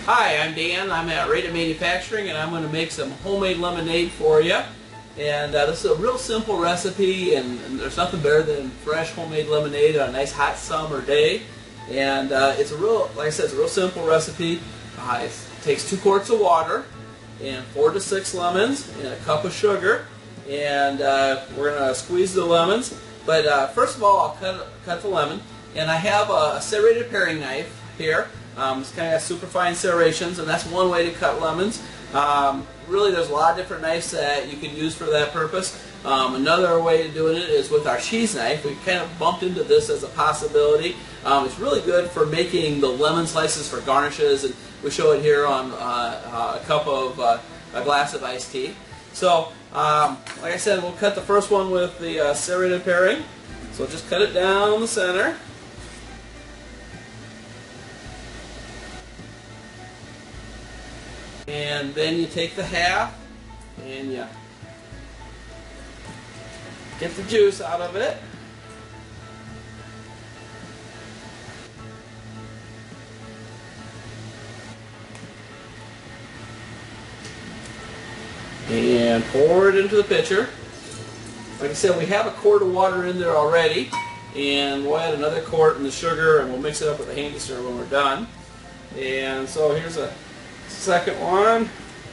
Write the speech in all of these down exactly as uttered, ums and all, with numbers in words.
Hi, I'm Dan. I'm at Rada Manufacturing, and I'm going to make some homemade lemonade for you. And uh, this is a real simple recipe, and, and there's nothing better than fresh homemade lemonade on a nice hot summer day. And uh, it's a real, like I said, it's a real simple recipe. Uh, it takes two quarts of water and four to six lemons and a cup of sugar. And uh, we're going to squeeze the lemons. But uh, first of all, I'll cut, cut the lemon. And I have a, a serrated paring knife here. Um, it's kind of got super fine serrations, and that's one way to cut lemons. Um, really, there's a lot of different knives that you can use for that purpose. Um, another way of doing it is with our cheese knife. We kind of bumped into this as a possibility. Um, it's really good for making the lemon slices for garnishes, and we show it here on uh, uh, a cup of uh, a glass of iced tea. So, um, like I said, we'll cut the first one with the uh, serrated paring. So just cut it down the center. And then you take the half and you get the juice out of it. And pour it into the pitcher. Like I said, we have a quart of water in there already, and we'll add another quart in the sugar, and we'll mix it up with a handy stir when we're done. And so here's a second one.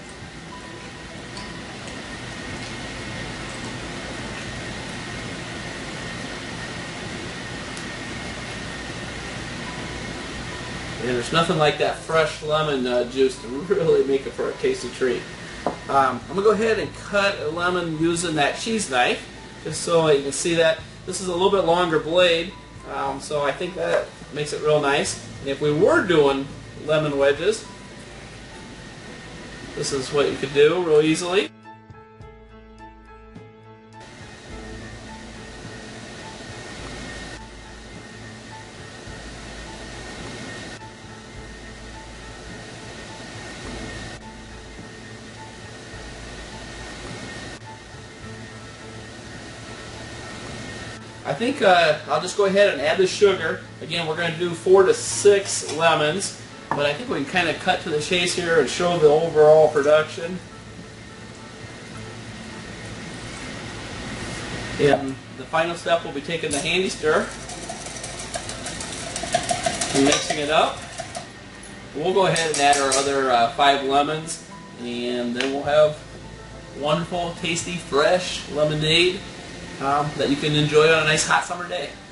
And there's nothing like that fresh lemon uh, juice to really make it for a tasty treat. Um, I'm going to go ahead and cut a lemon using that cheese knife, just so you can see that. This is a little bit longer blade, um, so I think that makes it real nice. And if we were doing lemon wedges, this is what you could do real easily. I think uh, I'll just go ahead and add the sugar. Again, we're going to do four to six lemons. But I think we can kind of cut to the chase here and show the overall production. And the final step will be taking the handy stir and mixing it up. We'll go ahead and add our other uh, five lemons, and then we'll have wonderful, tasty, fresh lemonade um, that you can enjoy on a nice hot summer day.